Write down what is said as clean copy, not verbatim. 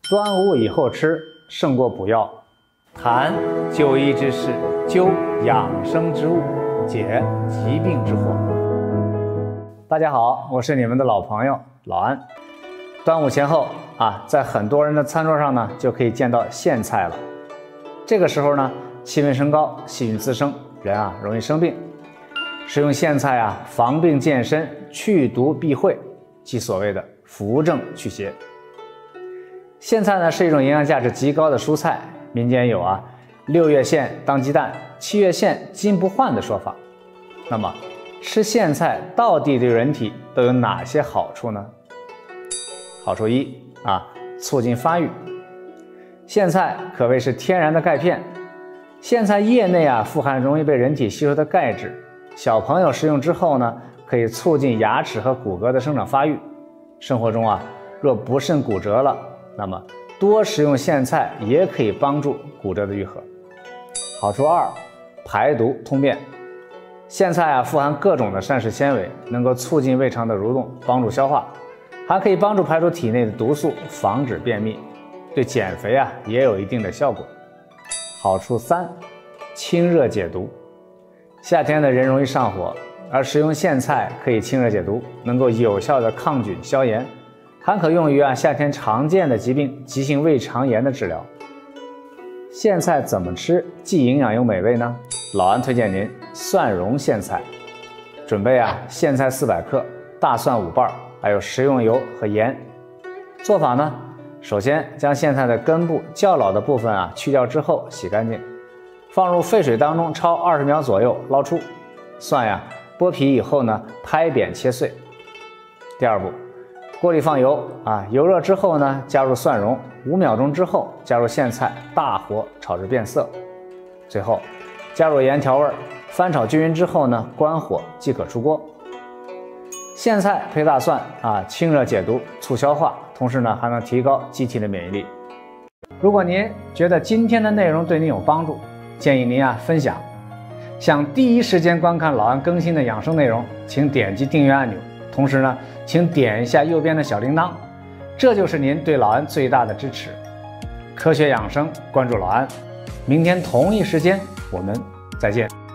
端午以后吃胜过补药。谈就医之事，究养生之物，解疾病之惑。大家好，我是你们的老朋友老安。端午前后在很多人的餐桌上呢，就可以见到苋菜了。这个时候呢，气温升高，细菌滋生，人容易生病。食用苋菜防病健身，去毒避秽，即所谓的扶正祛邪。苋菜呢是一种营养价值极高的蔬菜，民间有6月苋当鸡蛋，7月苋金不换的说法。那么吃苋菜到底对人体都有哪些好处呢？好处1促进发育。苋菜可谓是天然的钙片，苋菜叶内富含容易被人体吸收的钙质，小朋友食用之后呢，可以促进牙齿和骨骼的生长发育。生活中若不慎骨折了，那么多食用苋菜也可以帮助骨折的愈合。好处2，排毒通便。苋菜富含各种的膳食纤维，能够促进胃肠的蠕动，帮助消化，还可以帮助排出体内的毒素，防止便秘，对减肥也有一定的效果。好处3，清热解毒。夏天的人容易上火，而食用苋菜可以清热解毒，能够有效的抗菌消炎，还可用于夏天常见的疾病急性胃肠炎的治疗。苋菜怎么吃既营养又美味呢？老安推荐您蒜蓉苋菜。准备苋菜400克，大蒜5瓣，还有食用油和盐。做法呢，首先将苋菜的根部较老的部分去掉之后洗干净，放入沸水当中焯20秒左右，捞出。蒜剥皮以后呢，拍扁切碎。第二步，锅里放油油热之后呢，加入蒜蓉，5秒钟之后加入苋菜，大火炒至变色。最后加入盐调味，翻炒均匀之后呢，关火即可出锅。苋菜配大蒜清热解毒，促消化，同时呢还能提高机体的免疫力。如果您觉得今天的内容对您有帮助，建议您分享。想第一时间观看老安更新的养生内容，请点击订阅按钮，同时呢请点一下右边的小铃铛，这就是您对老安最大的支持。科学养生，关注老安，明天同一时间我们再见。